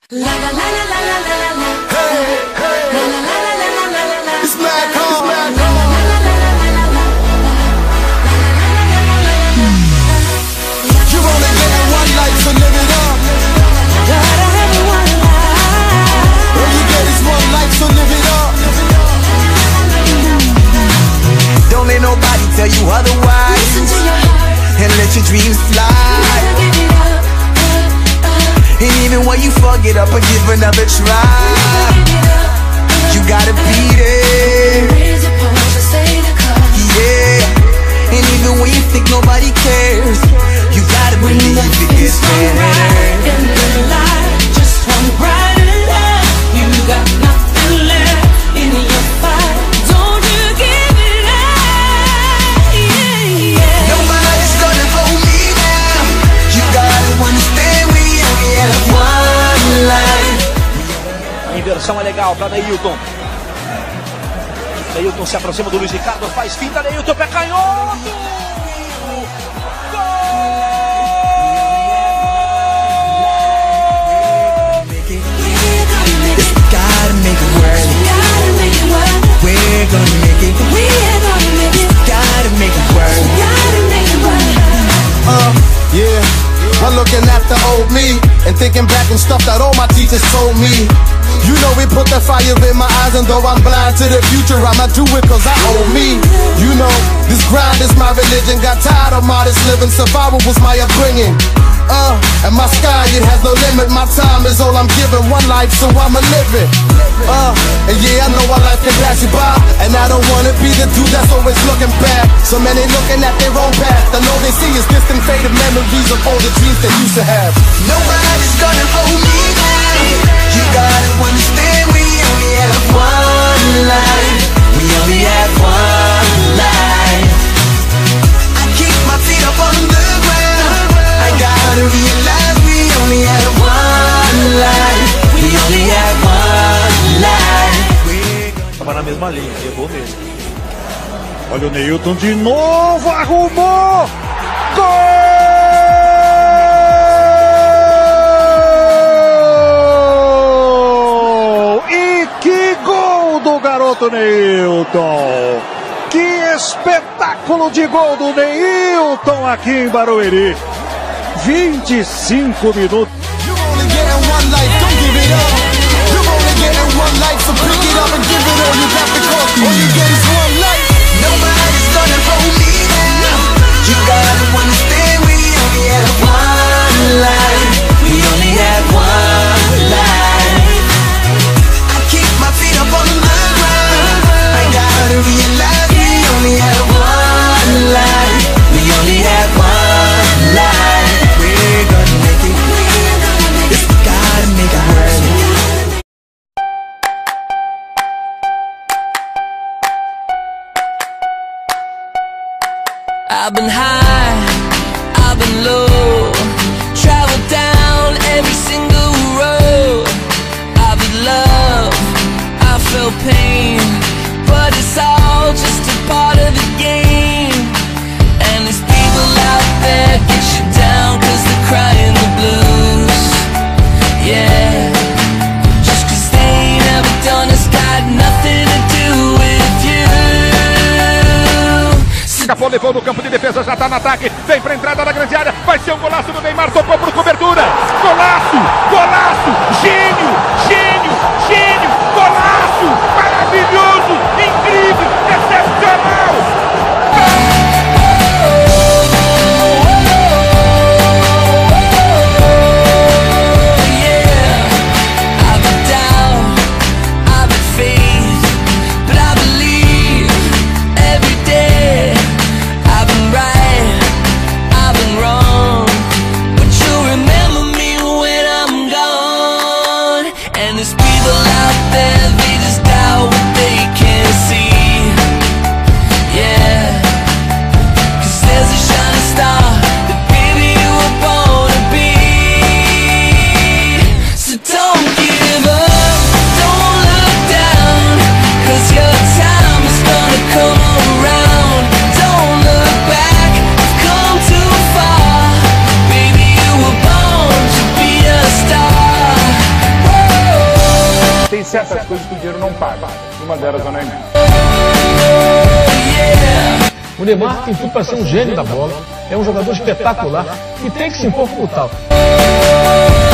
Don't let nobody tell you otherwise, and let your dreams fly. And even when you fuck it up, and give another try, you gotta beat it. Yeah. And even when you think nobody cares, you gotta believe it gets better. Just one brighter light. You got nothing left in your fight. Don't you give it up. Yeah. Nobody's gonna hold me down. You gotta understand we only have one life. A inversão é legal para Neilton. Neilton se aproxima do Luiz Ricardo, faz finta, Neilton, pé canhoto! We're gonna make it. We're gonna make it. Gotta make it work. Gotta make it work. Yeah. While looking after old me and thinking back on stuff that all my teachers told me. You know it put the fire in my eyes, and though I'm blind to the future, I'ma do it cause I owe me. You know, this grind is my religion. Got tired of modest living, survival was my upbringing. And my sky, it has no limit. My time is all I'm given, one life, so I'ma live it. And yeah, I know our life can pass you by, and I don't wanna be the dude that's always looking back. So many looking at their own path, and all they see is distant faded memories of all the dreams they used to have. Nobody's gonna hold me down. You gotta understand we only have one life. We only have one life. I keep my feet up on the ground. I gotta realize we only have one life. We only have one life. Tava na mesma linha, errou mesmo. Olha o Neilton de novo, arrumou! Gol! E que gol do garoto Neilton! Que espetáculo de gol do Neilton aqui em Barueri! 25 minutos. You're only getting one life, don't give it up. You're only getting one life, so pick it up and give it all you got because all you get is one life. Nobody's gonna hold me down. You gotta understand we only have one life. We only have one life. I keep my feet up on the ground. I gotta realize we only have one life. We only have one life. We're gonna make it. It's gotta make it work. I've been high, I've been low, traveled down every single road. I've been love, I felt pain, but it's all just a part of the game. And there's people out there get you down cause they're crying the blues. Yeah, just cause they ain't ever done it's got nothing to do with you. Capô levou no campo de defesa, já tá no ataque, vem pra entrada da grande área, vai ser um golaço do Neymar, tocou por cobertura, golaço, golaço, gênio, gênio, gênio, golaço, maravilhoso, incrível, excepcional. certas coisas que o dinheiro não paga. Uma delas é o Neymar. O Neymar tem tudo para ser um gênio da bola, é um jogador espetacular e tem que se impor como tal.